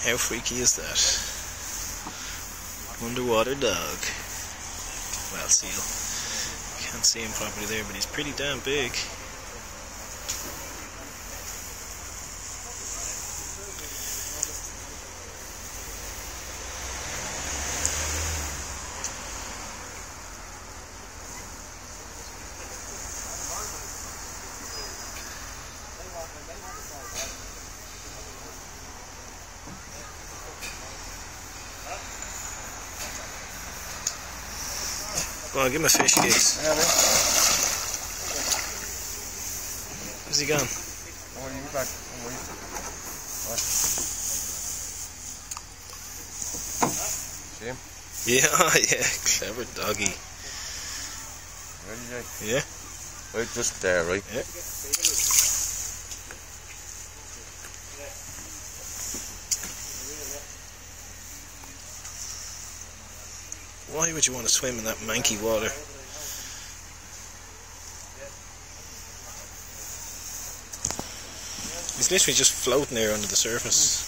How freaky is that? Underwater dog. Well, seal. Can't see him properly there, but he's pretty damn big. Go on, give him a fish, Gigs. Where's he gone? Oh, he'll be back. Don't worry. What? See him? Yeah, yeah, clever doggy. Ready, Jay? Yeah. Right, just there, right? Yeah. Why would you want to swim in that manky water? He's literally just floating there under the surface.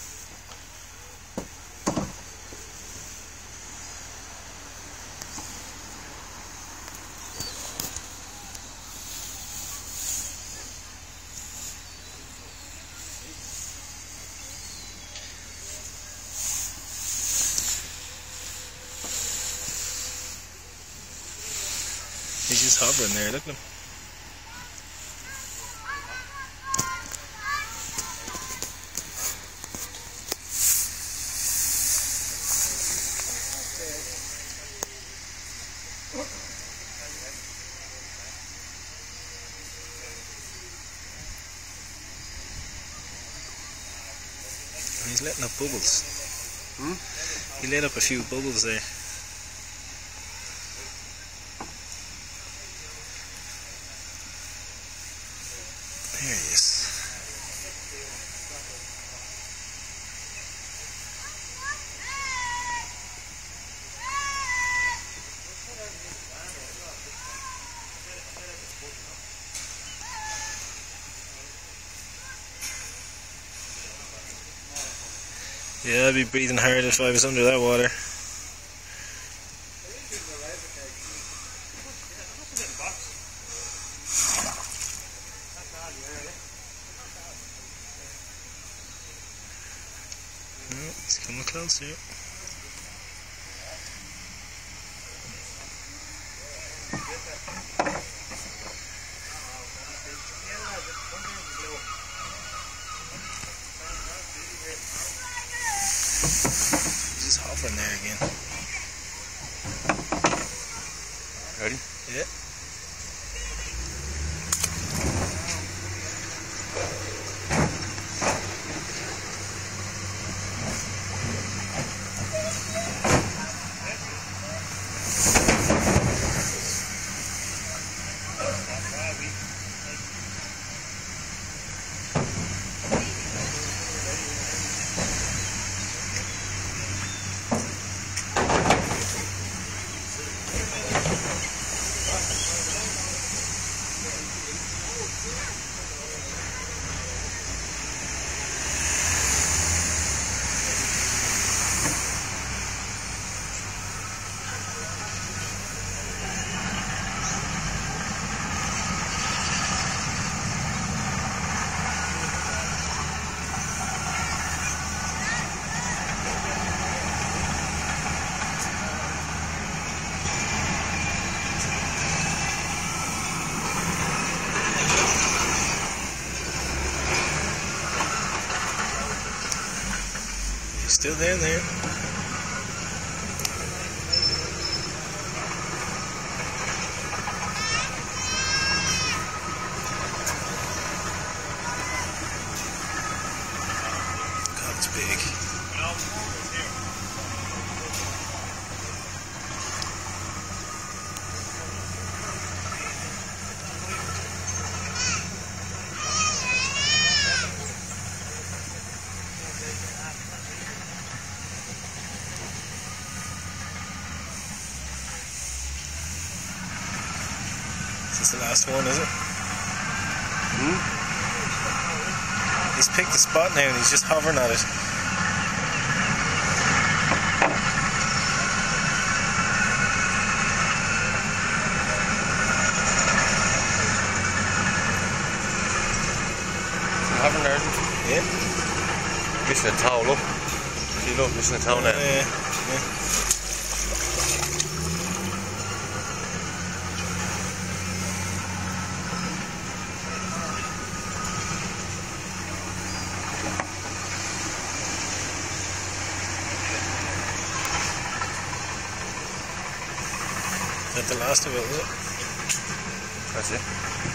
He's just hovering there, look at him. He's letting up bubbles. He let up a few bubbles there. There he is. Yeah, I'd be breathing hard if I was under that water. Oh, he's coming close here. He's just hovering there again. Ready? Yeah. Still down there. God, it's big. This is the last one, is it? He's picked the spot now and he's just hovering at it. Yeah. Missing a toe, look. See, look, missing a toe now. Yeah. Is that the last of it, was it? That's it.